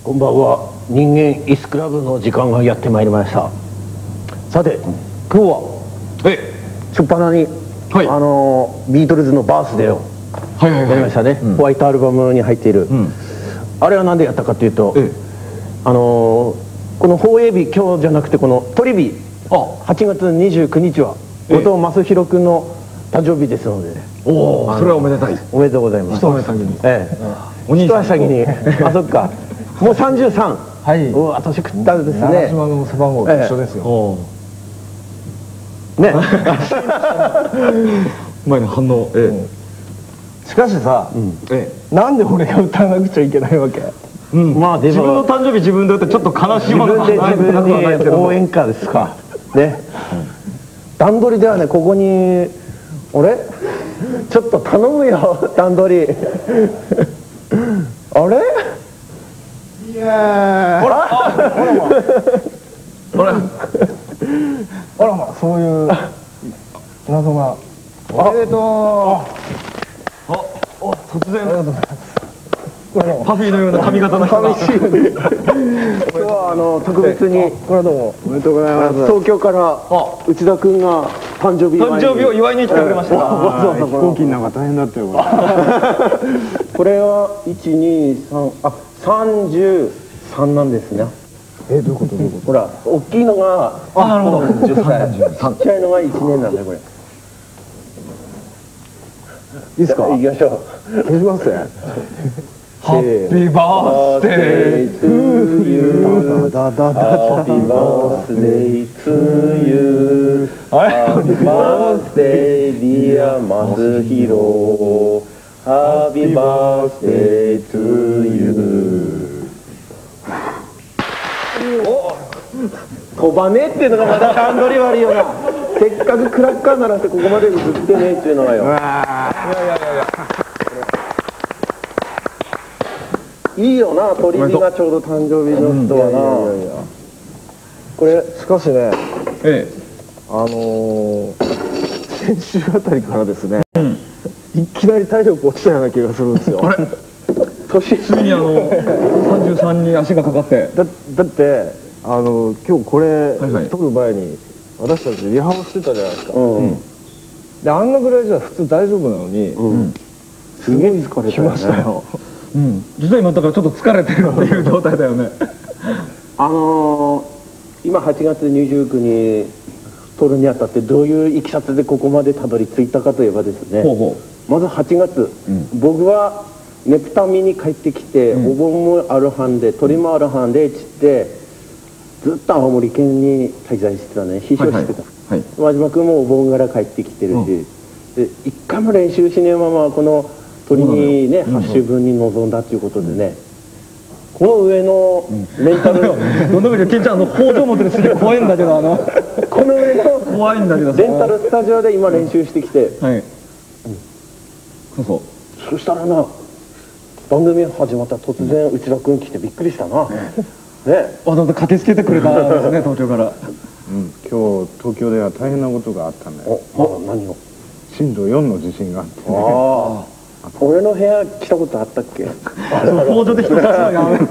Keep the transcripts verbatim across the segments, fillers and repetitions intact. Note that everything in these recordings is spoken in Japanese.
こんばんは。人間イスクラブの時間がやってまいりました。さて、今日は初っ端に、はい、あのビートルズのバースデーをやりましたね。ホワイトアルバムに入っている、うん、あれは何でやったかというと、ええ、あのこの放映日、今日じゃなくてこの撮り日、はちがつにじゅうくにちは後藤正弘君の誕生日ですので、 おお、それはおめでたい。 おめでとうございます。 一足先に、 ええ、お兄さん先にあ、そっか、もうさんじゅうさん、はい、うわ年食ったんですね。 長島の背番号と一緒ですよね。 前の反応。しかしさ、なんで俺が歌わなくちゃいけないわけ。 まあ自分の誕生日自分で歌ってちょっと悲しいものがないとなくはないけど、応援歌ですかね。段取りではね、ここに俺ちょっと頼むよ、段取り。あれ、いやほらほらあらま、そういう謎が。おめでとう。あ、突然ありがとうございます。パフィーのような髪型の人が。今日はあの特別に、 これはどうもおめでとうございます。 東京から内田君が誕生日誕生日を祝いに来てくれました。 飛行機なんか大変だったよ。これはいちにさん、あ、さんじゅうさんなんですね。 え、どういうことどういうこと。 ほら、大きいのが、 あ、なるほど、 ちっちゃいのがいちねんなんだよこれ。 いいですか。 行きましょう。 消しますね。ハッピーバースデートゥーユー。ハッピーバースデートゥーユー。ハッピーバースデーディア松弘。ハッピーバースデートゥーユー。 飛ばねえっていうのがまた段取り悪いよな。せっかくクラッカー鳴らしてここまで映ってねえっていうのがよ。いやいやいやいや。いいよな、鳥日がちょうど誕生日の人はな。これしかしね、ええ、あのー、先週あたりからですね、うん、いきなり体力落ちたような気がするんですよ。あれ年ついにあのさんじゅうさんに足がかかって、だ, だってあの今日これ、はいはい、撮る前に私たちリハをしてたじゃないですか。うんうん、であんなぐらいじゃ普通大丈夫なのに、うん、 すげえ疲れたよね。 来ましたよ。うん、実は今だからちょっと疲れてるっていう状態だよね。 あのー、今はちがつにじゅうくにち撮るにあたってどういういきさつでここまでたどり着いたかといえばですね、ほうほう、まずはちがつ、うん、僕はねぷた見に帰ってきて、うん、お盆もあるはんで鳥もあるはんでちってずっと青森県に滞在してたね、秘書してた。輪島君もお盆から帰ってきてるし、うん、で一回も練習しねえままこの鳥にね、はっしゅうぶんに臨んだということでね、この上のメンタルのどんなことケンちゃん、あの工場持ってるすげえ怖いんだけど、あのこの上の怖いんだけどレンタルスタジオで今練習してきて、はい、 そうそう、 そしたらな、番組始まったら突然内田君来てびっくりしたな。ね、 わざわざ駆けつけてくれたんですね、東京から。うん、 今日東京では大変なことがあったんだよ。 お、何を。 震度よんの地震があってね。 ああ、俺の部屋来たことあったっけ。 工場で人が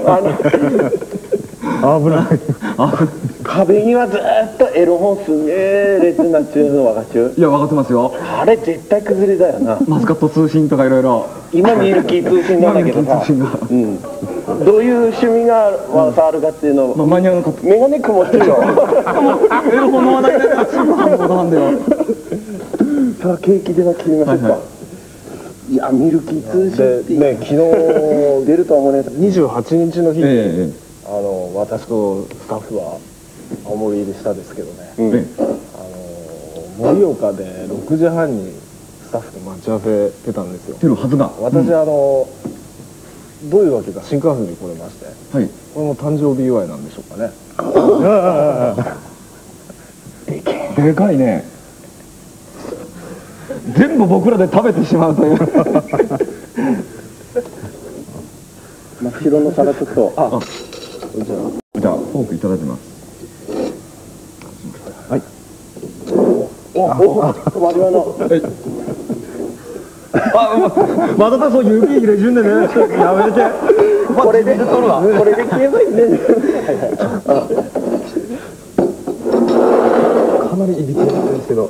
危ない。 壁にはずっとエロ本すげえ列になっちゅうの分かっちゅう。 いや、分かってますよ。 あれ絶対崩れだよな。 マスカット通信とかいろいろ。 今ミルキー通信なんだけどさ、うん、どういう趣味があるかっていうのを、 マニュアルのメガネ曇ってるよ。 エロ本の話題ですぐ反応なんだよ。 さあケーキでは切りましょうか。いや、ミルキー通信ってね、昨日出るとは思うね。 にじゅうはちにちの日に、ええ、あの私とスタッフは青森入りしたんですけどね、うん、あの盛岡でろくじはんにスタッフと待ち合わせてたんですよ。 てるはずが。 私、うん、あのどういうわけか新幹線で来れまして、はい、これも誕生日祝いなんでしょうかね。でかいね。全部僕らで食べてしまうという。真っ白の皿ちょっと。あ、 じゃあ、じゃあフォークいただきます。はい。 おお、輪島の。 またそう指入れ順でね、やめて。 これで取るわ。これで消えばいいね。 かなりいびつなんですけど、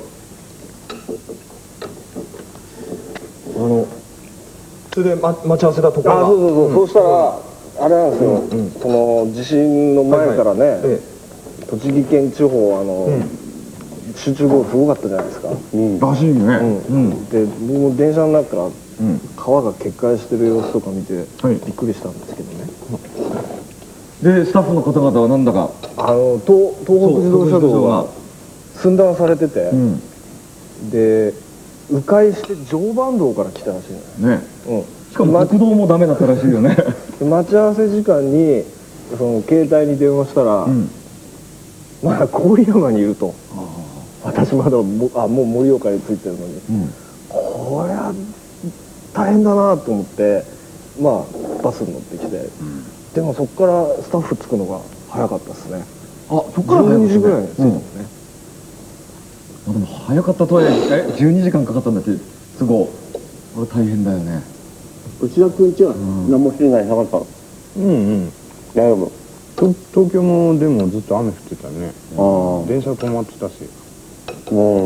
あのそれで待ち合わせたところが、あ、そうそうそう、そうしたらあれなんですよ、その地震の前からね、栃木県地方あの集中豪雨すごかったじゃないですか。 らしいね。 で僕も電車の中から川が決壊してる様子とか見てびっくりしたんですけどね。でスタッフの方々はなんだかあの東東北自動車道が寸断されてて、で迂回して常磐道から来たらしいのよね。 しかも国道もダメだったらしいよね。 待ち合わせ時間にその携帯に電話したら、まだ郡山にいると。私まだもあもう盛岡に着いてるのに、こりゃ大変だなと思って、まあバスに乗ってきて、でもそこからスタッフ着くのが早かったですね。 あ、そこからじゅうにじぐらいに着いたんですね。 でも早かったとはいえ、えじゅうにじかんかかったんだって、都合。これ大変だよね。 内田君ちは何もしてないなかった。 うんうん。 大丈夫。 東京もでもずっと雨降ってたね。電車止まってたし。 うん。うん。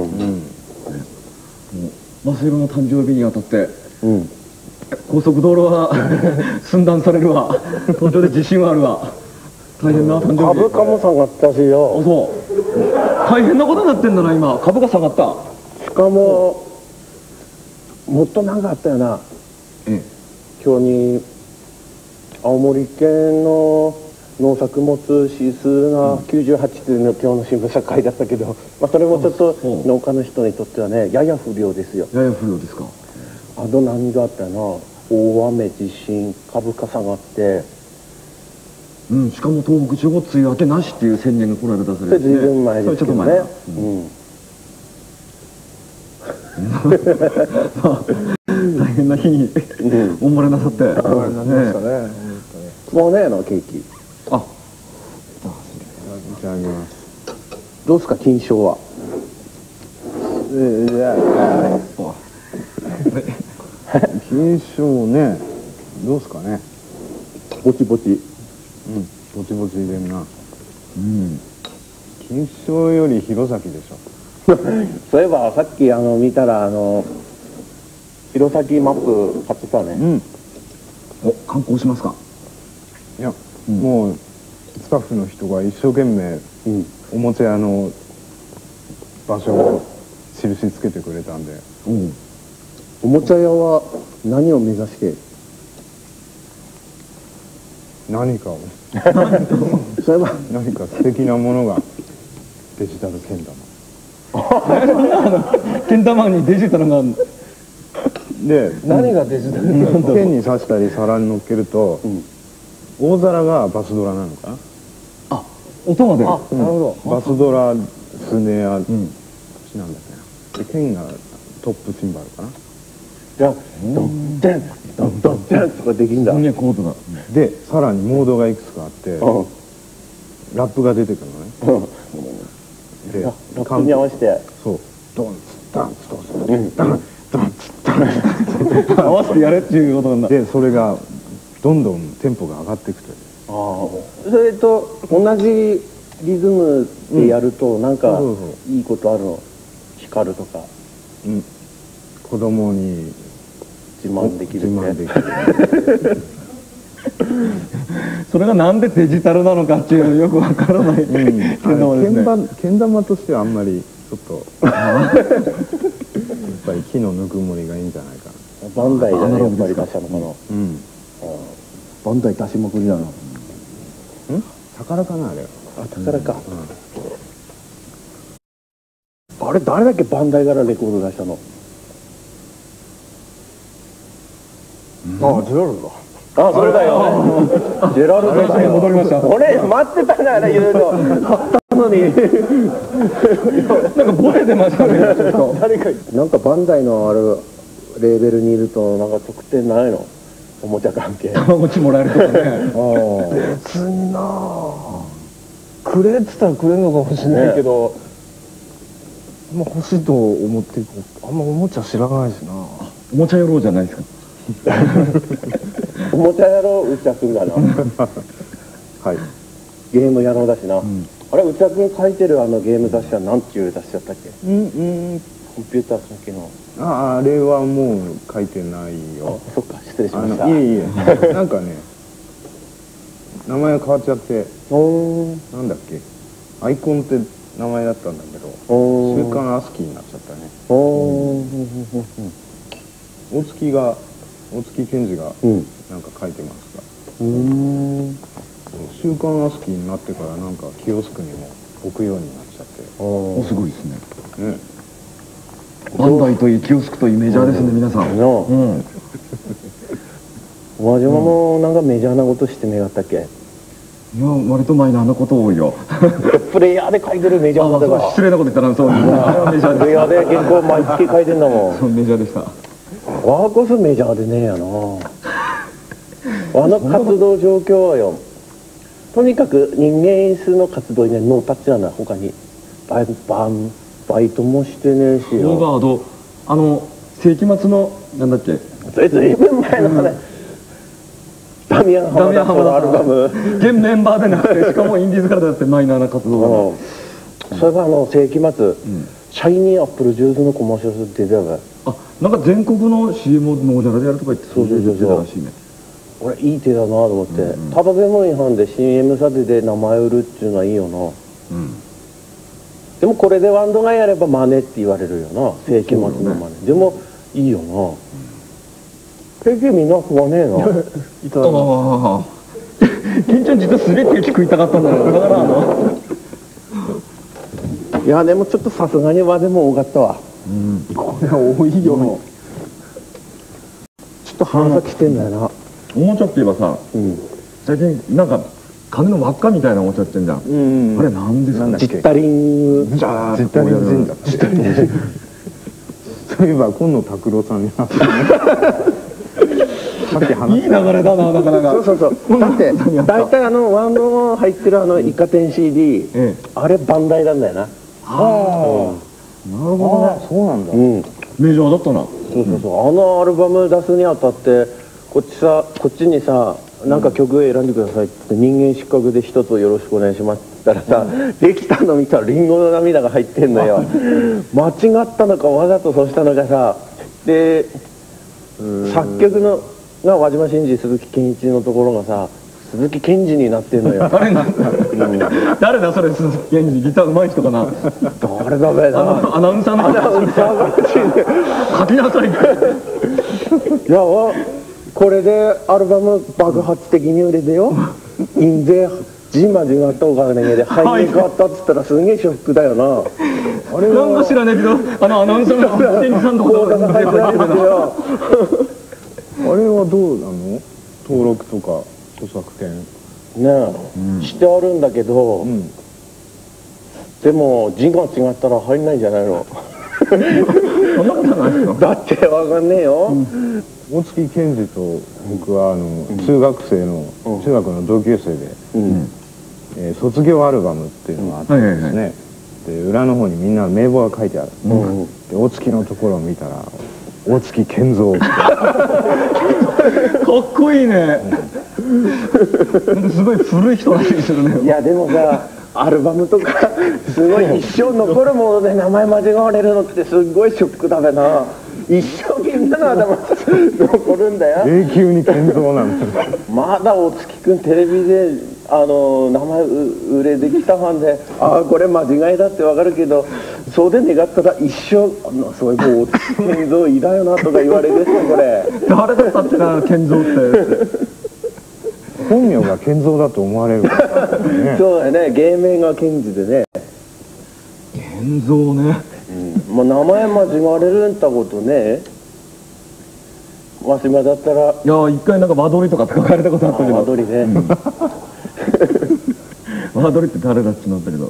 マスイロの誕生日にあたって、高速道路は寸断されるわ。東京で地震はあるわ。大変な誕生日。 株価も下がったしよ。 あ、そう。大変なことになってんだな今。株が下がった。 しかももっとなんかあったよな。今日に青森県の農作物指数がきゅうじゅうはちっていうの今日の新聞社書いてあったけど、まあそれもちょっと農家の人にとってはねやや不良ですよ。 やや不良ですか。 あと何があったよな。大雨地震株価下がって、 うん、しかも東北地方梅雨明けなしっていう宣言がこの間出されて、 ずいぶん前ですけどね。 大変な日におもれなさって。 おもれになりましたね。 もうねえのケーキ。 あ、 いただきます。 どうですか金賞は。 金賞ね、どうですかね。 ぼちぼち。 うん、ぼちぼち入れんな。うん。金賞より弘前でしょ。 そういえばさっきあの見たらあの弘前マップ買ってたね。うん。 お、観光しますか。 いや、うん、もうスタッフの人が一生懸命、うん、おもちゃ屋の場所を印つけてくれたんで、うん、 おもちゃ屋は何を目指して何かをそういえば何か素敵なものがデジタルけん玉けん玉にデジタルがで何がデジタル剣に刺したり皿に乗っけると、うん、大皿がバスドラなのかな。 あ、音が出る。 あ、なるほど。バスドラ、スネア、うん、なんだっけな。で剣がトップシンバルかな。 じゃあドンデンドンドンデンとかできんだ。 ね、コードが。 でさらにモードがいくつかあって、うん、ラップが出てくるのね。 うん、でラップに合わせてそうドンツダンツドンツダンダンツダン合わせてやれっていうことなんだ。 でそれがどんどんテンポが上がっていくという。ああ、それと同じリズムでやるとなんかいいことあるの。光るとか、 うん、子供に自慢できるって。 自慢できるそれがなんでデジタルなのかっていうのよくわからない、うん、けん玉ですね。 けん玉としてはあんまりちょっとやっぱり木のぬくもりがいいんじゃないかな。 バンダイじゃねやっぱり出したのかな。うん、 バンダイ出しまくりだな。 うん、宝かなあれは。 あ、宝か。あれ誰だっけバンダイからレコード出したの。 あ、ジェラルドだ。 あ、それだよ。ジェラルドだよ。 戻りました。 俺待ってたな、いろいろ。買ったのに。 なんかボレてましたね。 誰か。なんかバンダイのあるレーベルにいるとなんか特典ないの。おもちゃ関係。 たまごちもらえるとかね。 別になあ。くれって言ったらくれるのかもしれないけど、あんま欲しいと思ってあんまおもちゃ知らないしな。 おもちゃ野郎じゃないですか。 おもちゃ野郎内田君だな。はい。ゲーム野郎だしな。あれ内田君書いてるあのゲーム雑誌は何ていう雑誌だったっけ？うんうん。コンピューター関係の。 ああれはもう書いてないよ。 そっか失礼しました。 いえいえ。なんかね名前が変わっちゃって。なんだっけ？アイコンって名前だったんだけど、週刊アスキーになっちゃったね。大月が大月健二がなんか書いてますが、週刊アスキーになってからなんかキオスクにも置くようになっちゃって。 おすごいですね。バンダイといいキオスクといいメジャーですね皆さん。 輪島もなんかメジャーなことしてめがったっけ？ いや割とマイナーなこと多いよ。 プレイヤーで書いてるメジャーだから。 失礼なこと言ったらそう。あれはメジャーで。 プレイヤーで原稿毎月書いてんだもん。 そうメジャーでした。 わあこそメジャーでねえやな。あの活動状況はよ。とにかく人間因数の活動にねノータッチなんだ他に。バイバンバイトもしてねえしよ。 オーガードあの世紀末のなんだっけ。 それずいぶん前の話。ダミアン浜田のアルバム現メンバーでなくてしかもインディーズからだってマイナーな活動がそれがあの世紀末シャイニーアップルジュースのコマーシャル出てたからあなんか全国の シーエム をノージャラでやるとか言ってそうそうそうそう俺いい手だなと思ってただでも違反で シーエム 査定で名前売るっていうのはいいよなでもこれでワンドがやればマネって言われるよな世紀末のマネでもいいよな結局みんな食わねえな。いただきます。 金ちゃん実はすべて食いたかったんだよ。だからあの。 いやでもちょっとさすがに和でも多かったわ。 うん。これは多いよ。 ちょっと反発してんだよな。 おもちゃって言えばさ、最近なんか金の輪っかみたいなおもちゃってんじゃん。あれなんですか。 ジッタリング。 ジッタリング。ジッタリング。そういえば今野拓郎さんになって。 いい流れだななかなかそうそうそうだって大体あのワンドの入ってるあのイカ天 シーディー、ええ、あれバンダイなんだよなああ、うん、なるほどねそうなんだ、うん、 メジャーだったなそうそうそう、うん、あのアルバム出すにあたってこっちさこっちにさなんか曲選んでくださいって人間失格で一つよろしくお願いしますって言ったらさ、うん、できたの見たらリンゴの涙が入ってんのよ間違ったのかわざとそうしたのかさで作曲のが輪島真司鈴木健一のところがさ鈴木健二になってんのよ誰なんだ、うん、誰だそれ鈴木健二ギターうまい人かな誰だべなアナウンサーのアナウンサーが書きなさいいやこれでアルバム爆発的に売れてよ印税じまじまとお金で入り変わったっつったらすんげえショックだよなあれはなんか知らないけどあのアナウンサーの健二さんのことが入ってるんだよあれはどうなの登録とか著作権ねえ、うん、してあるんだけど、うん、でも字が違ったら入んないんじゃないのだってわかんねえよ、うん、 大月健二と僕はあの、うん、中学生の、うん、中学の同級生で、うんえー、卒業アルバムっていうのがあってですね、で裏の方にみんな名簿が書いてある、うん、で大月のところを見たら大月健三ってかっこいいね、うん、すごい古い人らしいするねいやでもさアルバムとかすごい一生残るもので名前間違われるのってすっごいショックだべな一生みんなの頭残るんだよ永久に健三なんだまだ大月くんテレビであの名前売れてきたファンでああこれ間違いだってわかるけどそうで願ったら一生そういう大月健三いだよなとか言われるんですよこれ誰だったってな健三って本名が健三だと思われるから、 ね、そうだね芸名が健二でね健三ね、 うん、まあ名前間違われるんたことねわしまだったらいや一回なんか間取りとかって書かれたことあったけど間取りね、うん、 間取りって誰だっちなんだけど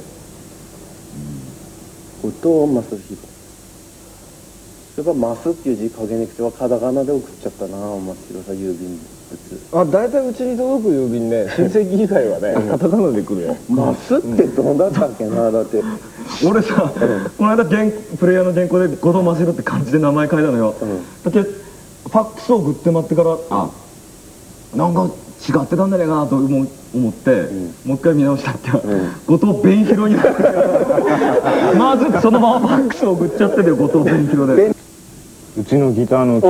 後藤正弘それからマスっていう字書けなくてはカタカナで送っちゃったな真っ白さ郵便物あ大体うちに届く郵便ね親戚以外はねカタカナで来るよマスってどうだったっけなだって俺さこの間プレイヤーの原稿で後藤正弘って漢字で名前書いたのよ、うん、だってファックスを送って待ってから、あ、なんか違ってたんじゃないかなと思って、うん、もう一回見直したって、うん、後藤弁広になってまずそのままファックスを送っちゃってるよ、後藤弁広で。 うちのギターの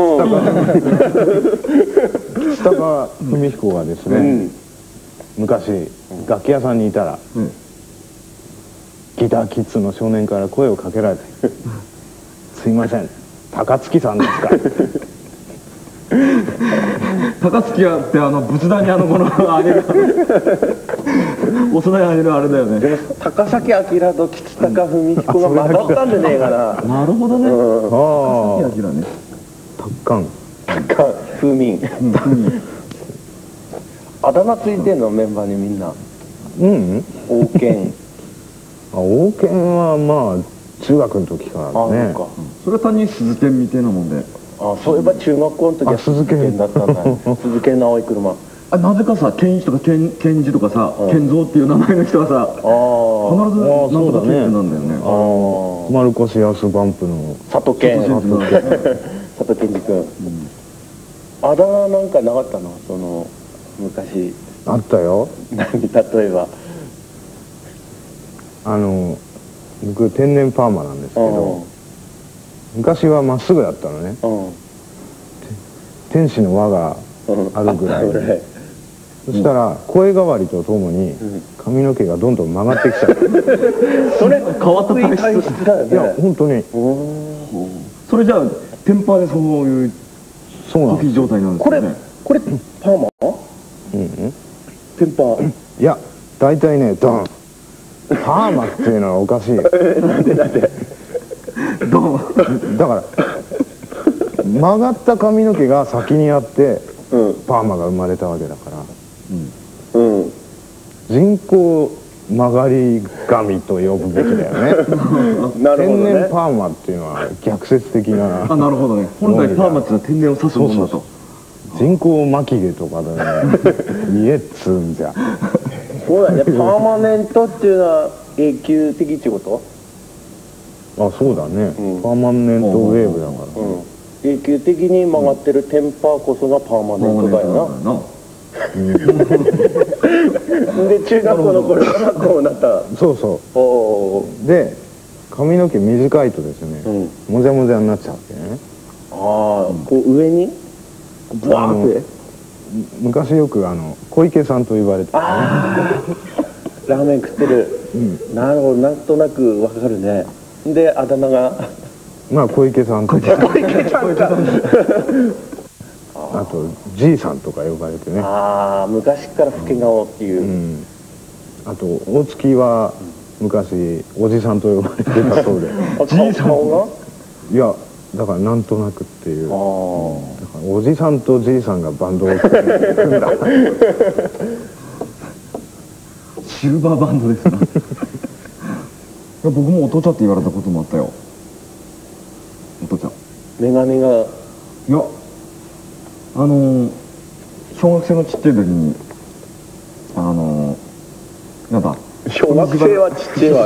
吉高文彦がですね、うん、昔楽器屋さんにいたら、うん、ギターキッズの少年から声をかけられて「すいません、高槻さんですか?」 高槻屋ってあの仏壇にあのこのあれがお供えあげるあれだよね。 でも高崎明と吉高文彦が混ざったんでねえかな。 なるほどね。高崎明ね。 達観達観風民あだ名ついてんの、メンバーにみんな。 うん王権。 王権はまあ中学の時からね。 それは単に鈴剣みたいなもんで。 あ、そういえば中学校の時は鈴剣だったんだ。鈴剣の青い車。 あ、なぜかさ、健一とか健二とかさ、健三っていう名前の人はさ、必ずなんとか健ってなんだよね。 マルコスヤスバンプの佐藤健、佐藤健二君。あだ名なんかなかったの、その昔。 あったよ。 何、例えば。 あの僕天然パーマなんですけど、昔はまっすぐだったのね。天使の輪があるぐらい。そしたら声変わりとともに髪の毛がどんどん曲がってきちゃう。 それ変わった体質だよね。 いや本当に。 それじゃあテンパーでそういう時状態なんですね。 これこれパーマ？うんうん。テンパー。 いや大体ねドン。パーマっていうのはおかしい。なんでなんで。ドン。だから曲がった髪の毛が先にあって、うん、パーマが生まれたわけだから。うん。うん、人工曲がり髪と呼ぶべきだよね。なるほどね。天然パーマっていうのは逆説的な。 あ、なるほどね。本来パーマっていうのは天然を指すものだと。 人工巻き毛とかでね、見えっつうんじゃ。 そうだね。パーマネントっていうのは永久的ってこと？ あ、そうだね。うん、パーマネントウェーブだから。うん、 永久的に曲がってるテンパーこそがパーマネントだよな。で中学校の頃からこうなった。 そうそう。で髪の毛短いとですね、うん、もじゃもじゃになっちゃうわけね。 ああ、こう上にブワーって。 昔よくあの小池さんと言われてたね。 ラーメン食ってる。うん、なるほど、なんとなくわかるね。であだ名がまあ小池さんとか。小池さんか。あとじいさんとか呼ばれてね。 ああ、昔から老け顔っていう、うん、 あと大月は昔おじさんと呼ばれてたそうで。 じいさんがいやだからなんとなくっていう。あ、だからおじさんとじいさんがバンドを組んだ。 シルバーバンドですな。僕もお父ちゃんって言われたこともあったよ。お父ちゃんメガネが、いやあの小学生のちっちゃい時にあのなんだ小学生はちっちゃいわ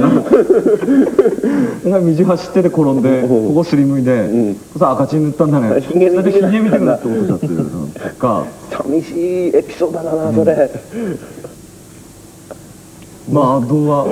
な。道走ってて転んでここすりむいで、うん、さ赤チン塗ったんだね。ひげみたいなってことだっていうとか。 寂しいエピソードだなそれ。うん、 まああとは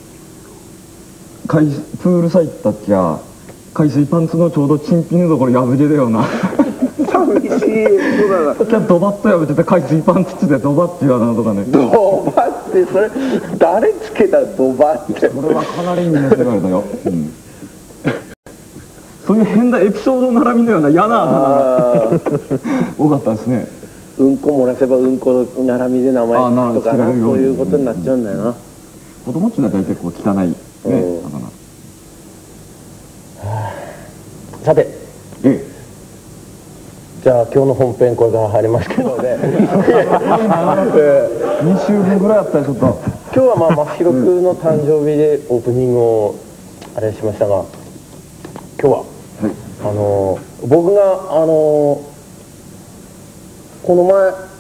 海プールサイドだっけや海水パンツのちょうどチンピンのところ破けだよな。 寂しい。そうだな。 じゃあドバッと破けて海水パンツでドバっていうなとかね。 ドバってそれ誰つけたドバって。 これはかなり皆さん言われたよ。うん、そういう変なエピソード並びのような嫌なあ多かったですね。 うんこ漏らせばうんこ並びで名前とかな、そういうことになっちゃうんだよな。 子供っていうのは大体こう汚いね。うん、 さて、うん、じゃあ今日の本編これから入りますけどね。 に週分ぐらいあったらちょっと今日はまあ真弘君の誕生日でオープニングをあれしましたが、今日は、はい、あの僕があのこの前